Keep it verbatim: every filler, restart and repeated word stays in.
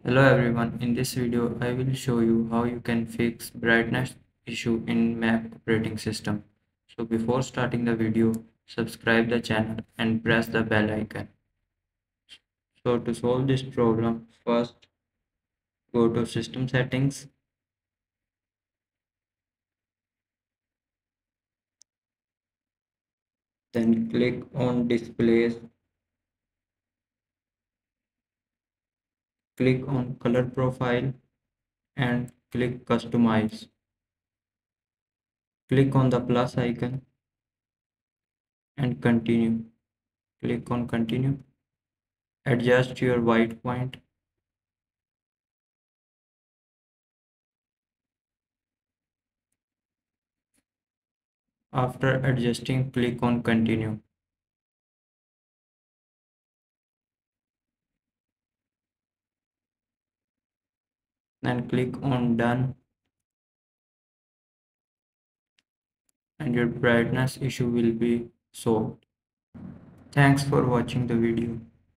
Hello everyone, in this video I will show you how you can fix brightness issue in Mac operating system. So before starting the video, subscribe the channel and press the bell icon. So to solve this problem, first go to system settings, then click on displays, click on color profile and click customize. Click on the plus icon and continue. Click on continue. Adjust your white point. After adjusting, click on continue. Then click on done and your brightness issue will be solved. Thanks for watching the video.